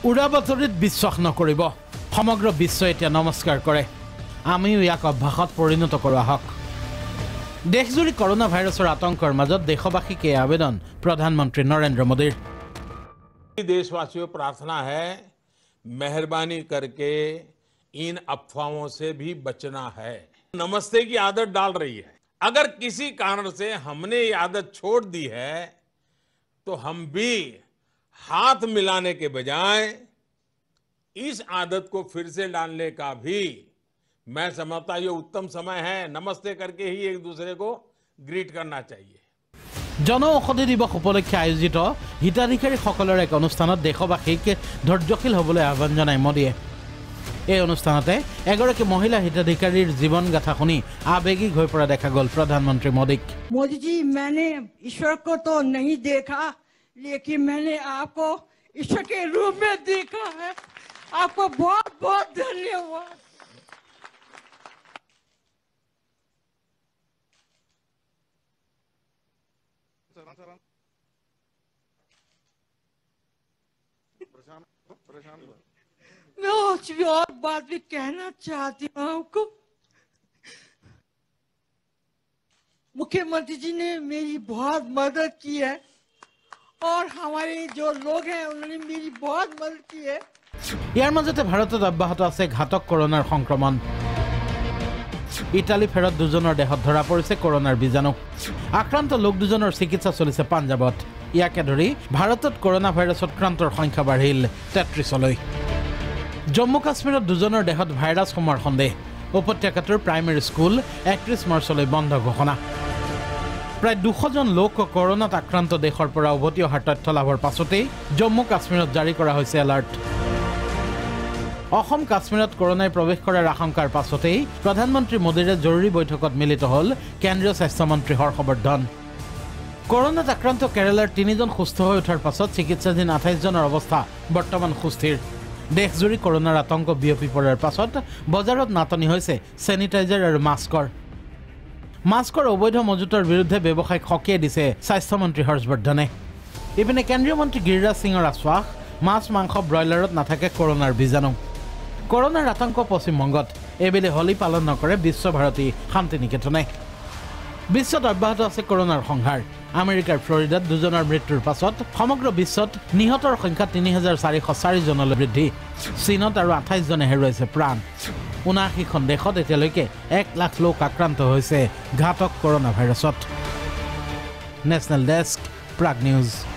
উৰা বাতৰিত বিশ্বাস নকৰিব সমগ্ৰ বিশ্ব এতিয়া নমস্কাৰ কৰে আমিও ইয়াক অভ্যাসত পৰিণত কৰোৱা হওক দেশজুৰি কৰোনা ভাইৰাছৰ আতংকৰ মাজত দেশবাসীকে আবেদন প্ৰধানমন্ত্ৰী নৰেন্দ্ৰ মোদীৰ देशवासियों प्रार्थना है मेहरबानी करके इन अफवाहों से भी बचना है नमस्ते की आदत डाल रही है अगर किसी कारण से हमने ये आदत छोड़ दी है तो हम भी हाथ मिलाने के बजाय इस आदत को फिर से डालने का भी मैं समझता ये उत्तम समय है नमस्ते करके ही एक दूसरे को ग्रीट करना चाहिए জন ঔষধি দিৱস উপলক্ষে আয়োজিত হিতাধিকাৰীসকলৰ এক অনুষ্ঠানত দেশবাসীক ধৈৰ্যশীল হ'বলৈ আহ্বান জনায় মোদীয়ে এই অনুষ্ঠানতে এগৰাকী মহিলা হিতাধিকাৰীৰ জীৱন গাথা শুনি আবেগিক হৈ পৰা দেখা গ'ল প্ৰধানমন্ত্ৰী মোদীক मोदी जी मैंने ईश्वर को तो नहीं देखा लेकिन मैंने आपको ईश्वर के रूप में देखा है आपको बहुत बहुत धन्यवाद मैं और बात भी कहना चाहती हूँ आपको मुख्यमंत्री जी ने मेरी बहुत मदद की है और हमारे जो लोग हैं उन्होंने मेरी बहुत मदद की है ইয়াৰ মাজতে ভাৰতত অব্যাহত আছে ঘাতক কৰোনাৰ সংক্ৰমণ ইটালী ফেৰত দুজনৰ দেহত ধৰা পৰিছে কৰোনাৰ বীজাণু আক্ৰান্ত লোক দুজনৰ চিকিৎসা চলিছে পাঞ্জাবত ইয়াকে ধৰি ভাৰতত কৰোনা ভাইৰাছত আক্ৰান্তৰ সংখ্যা বাঢ়িল 33লৈ জম্মু কাশ্মীৰত দুজনৰ দেহত ভাইৰাছ সোমোৱাৰ সন্দেহ উপত্যকাটোৰ প্ৰাইমেৰী স্কুল 31 মাৰ্চলৈ বন্ধ ঘোষণা প্ৰায় 200 জন লোক কৰোনাত আক্ৰান্ত দেশৰ পৰা উভতি অহাৰ তথ্য লাভৰ পাছতেই জম্মু কাশ্মীৰত জাৰি কৰা হৈছে এলাৰ্ট অসম কাশ্মীৰত কৰোনাই প্ৰৱেশ কৰাৰ আশংকাৰ পাছতেই প্ৰধানমন্ত্ৰী মোদীৰে জৰুৰী বৈঠকত মিলিত হ'ল কেন্দ্ৰীয় স্বাস্থ্য মন্ত্ৰী হৰ্ষবৰ্ধন কৰোনাত আক্ৰান্ত কেৰালাৰ 3 জন সুস্থ হৈ উঠাৰ পাছত চিকিৎসাধীন 28 জনৰ অৱস্থা বৰ্তমান সুস্থিৰ দেশজুৰি কৰোনাৰ আতংক বিয়পি পৰাৰ পাছত বজাৰত নাটনি হৈছে চেনিটাইজাৰ আৰু মাস্কৰ অবৈধ মজুতৰ বিৰুদ্ধে ব্যৱসায়িক সকীয়াই দিছে স্বাস্থ্যমন্ত্ৰী হৰ্ষবৰ্ধনে ইপিনে কেন্দ্ৰীয় মন্ত্ৰী গিৰিৰাজ সিঙৰ আশ্বাস মাছ মাংস ব্ৰইলাৰত নাথাকে কৰোনাৰ বীজাণু কৰোনাৰ আতংক পশ্চিমবংগত এবেলে হোলী পালন নকৰে বিশ্বভাৰতী শান্তি নিকেতনে বিশ্বত অব্যাহত আছে কৰোনাৰ সংহাৰ আমেৰিকাৰ ফ্লৰিডাত দুজনৰ মৃত্যুৰ পাছত সমগ্ৰ বিশ্বত নিহতৰ সংখ্যা 3404 জনলৈ বৃদ্ধি চীনত আৰু 28 জনে হেৰুৱাইছে প্ৰাণ 79খন দেশত এতিয়ালৈকে 1 লাখ লোক আক্ৰান্ত হৈছে ঘাতক কৰোনা ভাইৰাছত নেশ্যনেল ডেস্ক প্ৰাগ নিউজ